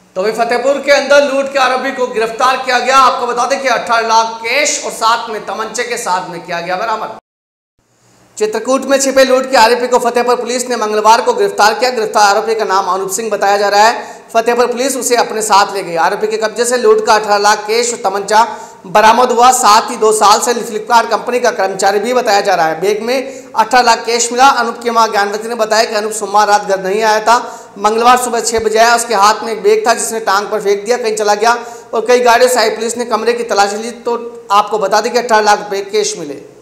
तो वही फतेहपुर के अंदर लूट के आरोपी को गिरफ्तार किया गया। आपको बता दें कि 18 लाख कैश और साथ में तमंचे के साथ में किया गया बरामद। चित्रकूट में छिपे लूट के आरोपी को फतेहपुर पुलिस ने मंगलवार को गिरफ्तार किया। गिरफ्तार आरोपी का नाम अनूप सिंह बताया जा रहा है। फतेहपुर पुलिस उसे अपने साथ ले गई। आरोपी के कब्जे से लूट का 18 लाख कैश और तमंचा बरामद हुआ। साथ ही 2 साल से फ्लिपकार्ट कंपनी का कर्मचारी भी बताया जा रहा है। बैग में 18 लाख कैश मिला। अनूप की मां ज्ञानवती ने बताया कि अनूप सोमवार रात घर नहीं आया था। मंगलवार सुबह 6 बजे आया। उसके हाथ में एक बैग था जिसने टांग पर फेंक दिया, कहीं चला गया और कई गाड़ियों से आई पुलिस ने कमरे की तलाशी ली तो आपको बता दें कि 18 लाख रुपए कैश मिले।